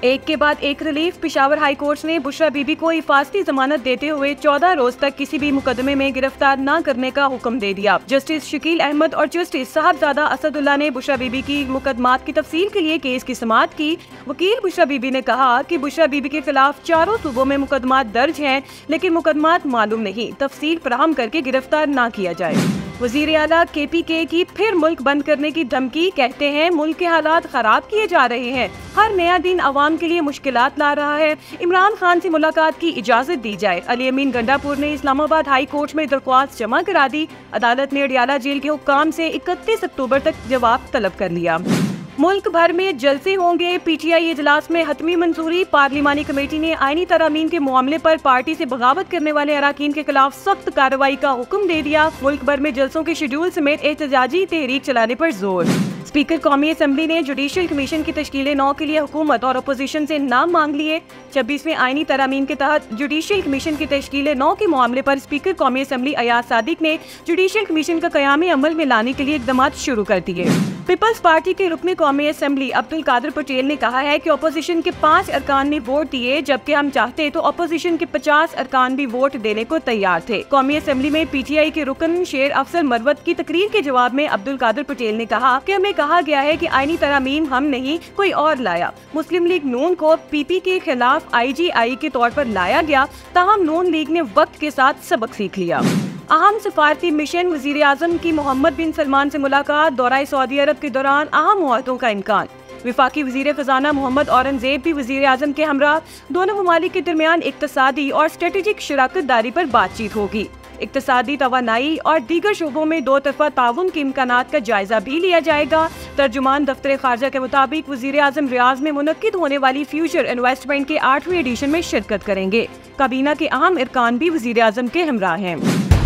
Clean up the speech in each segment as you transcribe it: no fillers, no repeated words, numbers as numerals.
एक के बाद एक रिलीफ। पेशावर हाई कोर्ट ने बुशरा बीबी को हिफाजती जमानत देते हुए 14 रोज तक किसी भी मुकदमे में गिरफ्तार न करने का हुक्म दे दिया। जस्टिस शकील अहमद और जस्टिस साहबजादा असदुल्ला ने बुशरा बीबी की मुकदमात की तफसील के लिए केस की समाअत की। वकील बुशरा बीबी ने कहा कि बुशरा बीबी के खिलाफ चारों सूबों में मुकदमात दर्ज हैं, लेकिन मुकदमात मालूम नहीं, तफसील फराहम करके गिरफ्तार न किया जाए। वजीर आला KPK की फिर मुल्क बंद करने की धमकी। कहते हैं मुल्क के हालात खराब किए जा रहे हैं, हर नया दिन अवाम के लिए मुश्किलात ला रहा है, इमरान खान से मुलाकात की इजाजत दी जाए। अली अमीन गंडापुर ने इस्लामाबाद हाई कोर्ट में दरख्वास्त जमा करा दी। अदालत ने अडियाला जेल के हुक्काम से 31 अक्टूबर तक जवाब तलब कर लिया। मुल्क भर में जलसे होंगे। PTI इजलास में हतमी मंजूरी। पार्लिमानी कमेटी ने आईनी तरामीम के मामले पर पार्टी से बगावत करने वाले अराकीन के खिलाफ सख्त कार्रवाई का हुक्म दे दिया। मुल्क भर में जलसों के शेड्यूल समेत एहतजाजी तहरीक चलाने पर जोर। स्पीकर कौमी असम्बली ने जुडिशल कमीशन की तश्कील 9 के लिए हुकूमत और अपोजिशन से नाम मांग लिए। 26वें आईनी तरामीम के तहत जुडिशल कमीशन की तश्कील 9 के मामले पर स्पीकर कौमी असम्बली अयाज सादिक ने जुडिशल कमीशन का क़याम अमल में लाने के लिए इक़दाम शुरू कर दिए। पीपल्स पार्टी के रुकन कौमी असम्बली अब्दुल कादिर पटेल ने कहा है कि अपोजिशन के 5 अरकान ने वोट दिए, जबकि हम चाहते तो अपोजिशन के 50 अरकान भी वोट देने को तैयार थे। कौमी असम्बली में PTI के रुकन शेर अफसर मरवत की तकरीर के जवाब में अब्दुल कादिर पटेल ने कहा कि हमें कहा गया है कि आईनी तरामीम हम नहीं कोई और लाया। मुस्लिम लीग नून को PP के खिलाफ IGI के तौर पर लाया गया, ताहम नून लीग ने वक्त के साथ सबक सीख लिया। अहम सफारती मिशन। वजीर आजम की मोहम्मद बिन सलमान से मुलाकात। दौरा सऊदी अरब के दौरान अहम मुआहदों का इम्कान। विफाकी वजीर खजाना मोहम्मद औरंगजेब भी वजीर आजम के हमरा। दोनों ममालिक के दरमियान इक्तसादी और स्ट्रेटेजिक शराकत दारी पर बातचीत होगी। इक्तसादी तवानाई और दीगर शोबों में दो तरफा ताउन के इम्कानात का जायजा भी लिया जाएगा। तर्जुमान दफ्तर खारजा के मुताबिक वजीर आजम रियाज में मुनक्किद होने वाली फ्यूचर इन्वेस्टमेंट के 8वें एडिशन में शिरकत करेंगे। काबीना के अहम अरकान भी वजीर आजम के हमरा हैं।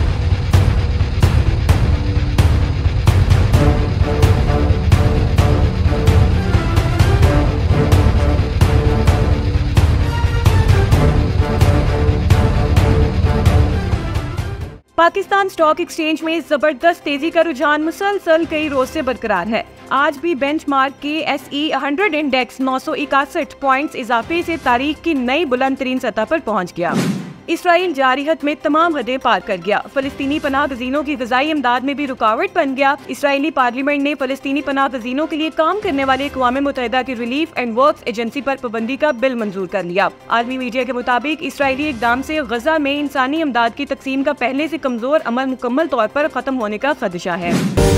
पाकिस्तान स्टॉक एक्सचेंज में जबरदस्त तेजी का रुझान मुसलसल कई रोज से बरकरार है। आज भी बेंचमार्क के SE 100 इंडेक्स 961 पॉइंट्स इजाफे से तारीख की नई बुलंद तरीन सतह पर पहुंच गया। इसराइल जारी हद में तमाम हदें पार कर गया। फलस्तीनी पनाह गजीनों की ग़िज़ाई इमदाद में भी रुकावट बन गया। इसराइली पार्लियामेंट ने फलस्तीनी पनाह गजीनों के लिए काम करने वाले अक़वाम मुत्तहिदा की रिलीफ एंड वर्क्स एजेंसी पर पाबंदी का बिल मंजूर कर लिया। आलमी मीडिया के मुताबिक इसराइली इक़दाम से गजा में इंसानी इमदाद की तकसीम का पहले से कमजोर अमल मुकम्मल तौर पर खत्म होने का खदशा है।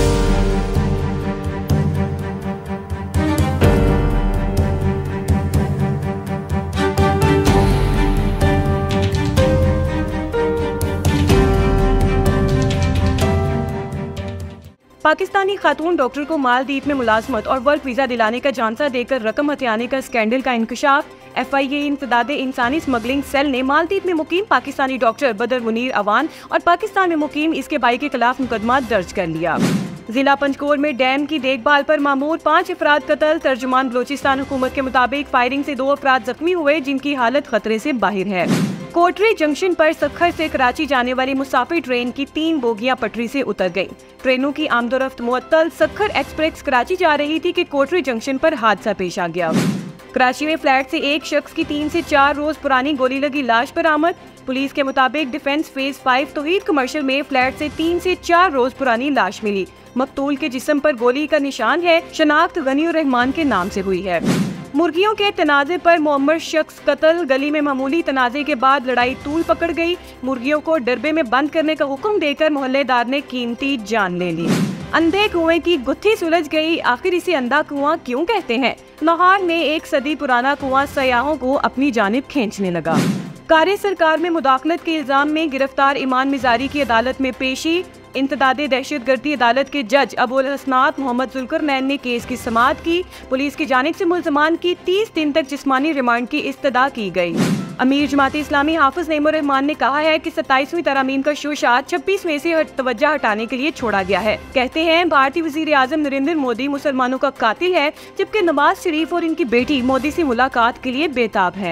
पाकिस्तानी खातून डॉक्टर को मालदीव में मुलाजमत और वर्क वीजा दिलाने का झांसा देकर रकम हथियाने का स्कैंडल का इंकशाफ। FIA इंसदादे इंसानी स्मगलिंग सेल ने मालदीव में मुकीम पाकिस्तानी डॉक्टर बदर मुनीर अवान और पाकिस्तान में मुकीम इसके भाई के खिलाफ मुकदमा दर्ज कर लिया। जिला पंचकोर में डैम की देखभाल पर मामूर 5 अफराद कत्ल। तर्जुमान बलोचिस्तान हुकूमत के मुताबिक फायरिंग से 2 अफराद जख्मी हुए, जिनकी हालत खतरे से बाहर है। कोटरी जंक्शन पर सखर से कराची जाने वाली मुसाफिर ट्रेन की 3 बोगियां पटरी से उतर गयी। ट्रेनों की आमदोरफ्त मुअत्तल। सखर एक्सप्रेस कराची जा रही थी कि कोटरी जंक्शन पर हादसा पेश आ गया। कराची में फ्लैट से एक शख्स की 3 से 4 रोज पुरानी गोली लगी लाश बरामद। पुलिस के मुताबिक डिफेंस फेज 5 तौहीद कमर्शियल में फ्लैट से 3 से 4 रोज पुरानी लाश मिली। मकतूल के जिस्म पर गोली का निशान है। शनाख्त गनीउर रहमान के नाम से हुई है। मुर्गियों के तनाजे पर मुअम्मर शख्स कत्ल। गली में मामूली तनाजे के बाद लड़ाई तूल पकड़ गई। मुर्गियों को डरबे में बंद करने का हुक्म देकर मोहल्लेदार ने कीमती जान ले ली। अंधे कुएं की गुत्थी सुलझ गई। आखिर इसे अंधा कुआं क्यों कहते हैं? लाहौर में 1 सदी पुराना कुआं सयाहों को अपनी जानिब खींचने लगा। कार्य सरकार में मुदाखलत के इल्जाम में गिरफ्तार ईमान मिजारी की अदालत में पेशी। इंतदादे दहशतगर्दी अदालत के जज अबुल हसनात मोहम्मद जुल्करनैन ने केस की समाअत की। पुलिस की जानिब से मुल्ज़मान की 30 दिन तक जिस्मानी रिमांड की इस्तदा की गई। अमीर जमात इस्लामी हाफिज नईमुर रहमान ने कहा है कि 27वीं तरामीम का शोशा 26 में से तवज्जो हटाने के लिए छोड़ा गया है। कहते हैं भारतीय वजीर आजम नरेंद्र मोदी मुसलमानों का कातिल है, जबकि नवाज शरीफ और इनकी बेटी मोदी से मुलाकात के लिए बेताब है।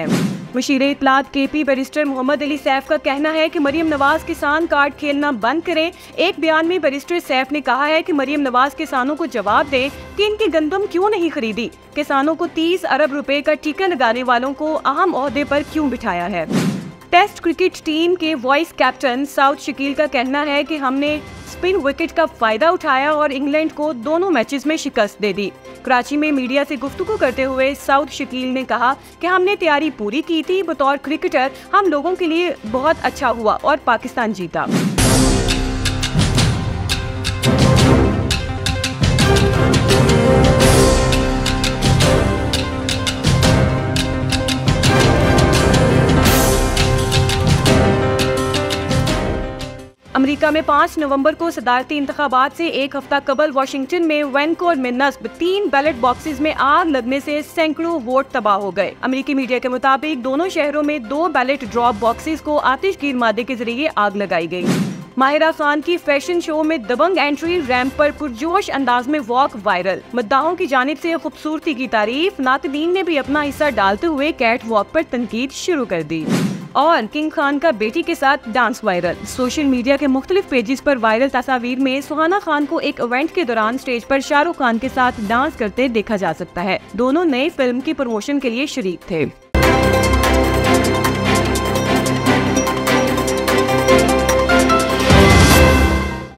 मशीर इत्तलात KP बैरिस्टर मोहम्मद अली सैफ का कहना है कि मरियम नवाज किसान कार्ड खेलना बंद करें। एक बयान में बैरिस्टर सैफ ने कहा है कि मरियम नवाज किसानों को जवाब दें कि इनकी गंदम क्यों नहीं खरीदी, किसानों को 30 अरब रुपए का टीका लगाने वालों को अहम ओहदे पर क्यों बिठाया है। टेस्ट क्रिकेट टीम के वाइस कैप्टन साउथ शकील का कहना है कि हमने स्पिन विकेट का फायदा उठाया और इंग्लैंड को दोनों मैचेस में शिकस्त दे दी। कराची में मीडिया से गुफ्तगू करते हुए साउथ शकील ने कहा कि हमने तैयारी पूरी की थी, बतौर क्रिकेटर हम लोगों के लिए बहुत अच्छा हुआ और पाकिस्तान जीता। अमेरिका में 5 नवंबर को सदारती इंतखाबात से एक हफ्ता कबल वाशिंगटन में वैनकोर में नस्ब 3 बैलेट बॉक्सेस में आग लगने से सैकड़ों वोट तबाह हो गए। अमेरिकी मीडिया के मुताबिक दोनों शहरों में 2 बैलेट ड्रॉप बॉक्सेस को आतिशगीर मादे के जरिए आग लगाई गई। माहिरा खान की फैशन शो में दबंग एंट्री, रैंप पर पुरजोश अंदाज में वॉक वायरल। मद्दाहों की जानिब से खूबसूरती की तारीफ, नाक़दीन ने भी अपना हिस्सा डालते हुए कैट वॉक पर तनकीद शुरू कर दी। और किंग खान का बेटी के साथ डांस वायरल। सोशल मीडिया के मुख्तलिफ पेजेस पर वायरल तस्वीर में सुहाना खान को एक इवेंट के दौरान स्टेज पर शाहरुख खान के साथ डांस करते देखा जा सकता है। दोनों नई फिल्म की प्रमोशन के लिए शरीक थे।